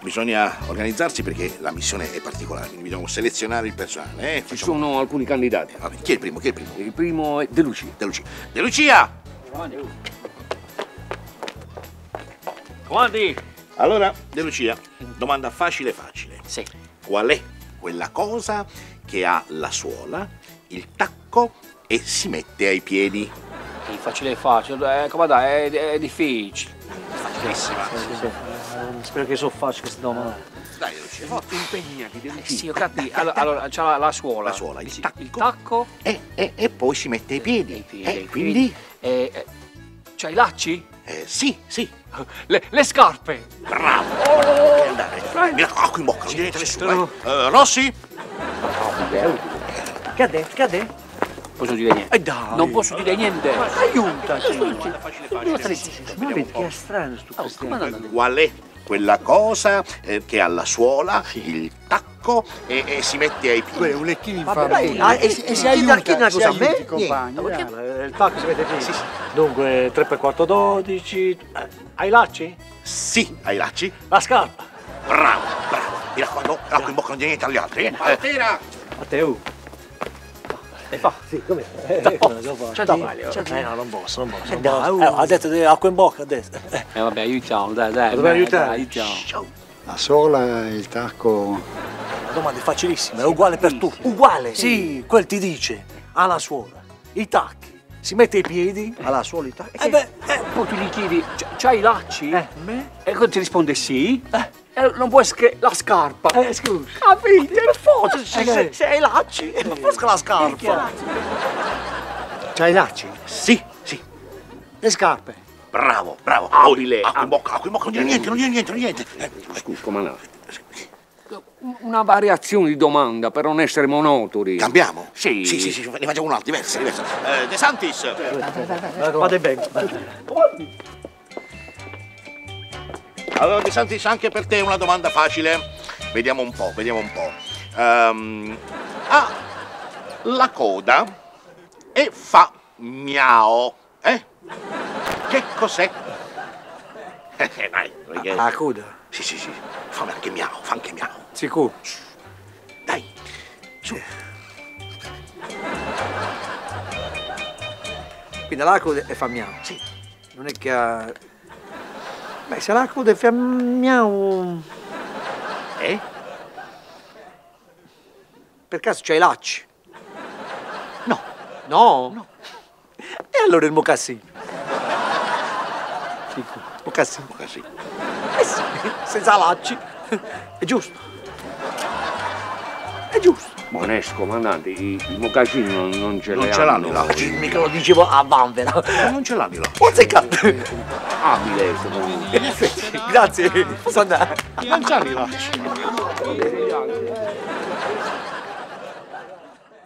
bisogna organizzarsi perché la missione è particolare, quindi dobbiamo selezionare il personale. Ci sono alcuni candidati. Vabbè, chi è il primo? Chi è il primo? Il primo è De Lucia. De Lucia. De Lucia! Comandi! Allora, De Lucia, domanda facile facile. Sì. Qual è quella cosa che ha la suola, il tacco e si mette ai piedi? Facile, come dai, è difficile. Facilissima. Spero che so facile questa domanda. Dai, De Lucia, Impegnati, De Lucia. Sì, ho capito. Allora, c'ha la suola. La suola, il tacco. E poi si mette ai piedi. Quindi? C'ha i lacci? Sì, sì. Le scarpe. Bravo. Andare. Mi raccomando, acqua in bocca, non direte nessuno. Rossi? Che ha detto? Che ha detto? Posso dire niente? Dai. Non posso dire niente. Aiutaci. Facile. Ma vedi che è strano sto Qual è quella cosa che ha la suola, il tacco e si mette ai piedi? Un lecchino in e si aiuta. Chi una cosa a me? compagno. Il pacco si vede qui. Dunque 3 per 4 12. Hai lacci? Sì, ai lacci. La scarpa. Bravo. Mi raccomando, acqua in bocca, non dire niente agli altri. Tira! A te. E fa? Sì, come? No, non posso. Ha detto acqua in bocca, ha detto. Vabbè, aiutiamo, dai. Dobbiamo aiutare. Aiutiamo. La sola, il tacco. La domanda è facilissima, è uguale per tutti. Uguale? Sì, quel ti dice, ha la suola, i tacchi, si mette i piedi. Ha la suola, i tacchi? Poi tu gli chiedi, c'hai i lacci? Me? E quando ti risponde sì, non puoi la scarpa. Scusa. Capite? Per forza, se hai lacci, per forza la scarpa. C'hai i lacci? Sì. Le scarpe. Bravo. Abile. Acqua in bocca, non dire niente. Scusa, comandante. Una variazione di domanda per non essere monotoni. Cambiamo? Sì. Sì, ne facciamo un'altra, diversa. De Santis! Vado bene. Allora, De Santis, anche per te una domanda facile. Vediamo un po'. Ha la coda e fa miao. Che cos'è? Dai, perché... La coda. Sì. Fa anche miao. Sicuro. Dai, su. Quindi la coda è fa miau. Sì. Non è che ha... Beh, se la coda è fa miau... Per caso c'hai i lacci? No? E allora il mocassino? Mocassino. Sì. Sì, senza lacci. È giusto. Onesto, comandante, i mocassini non ce Non ce l'hanno i lacci. Mica lo dicevo a vanvera. Non ce l'hanno i lacci. Ho seccato. Abile, secondo me. In effetti, grazie. Posso andare? Non c'hanno i lacci.